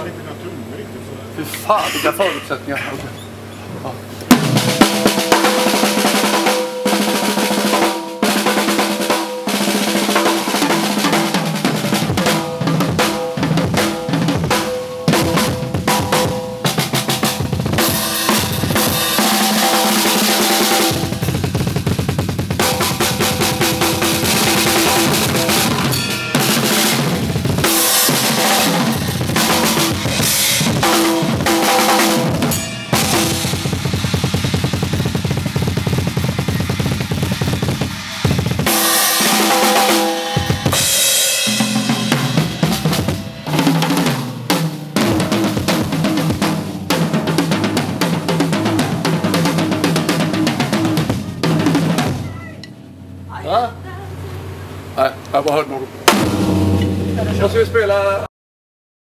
lite naturligt. Fy fan, vilka förutsättningar. Okay. Ja. Nej, jag bara hört något. Jag ska spela...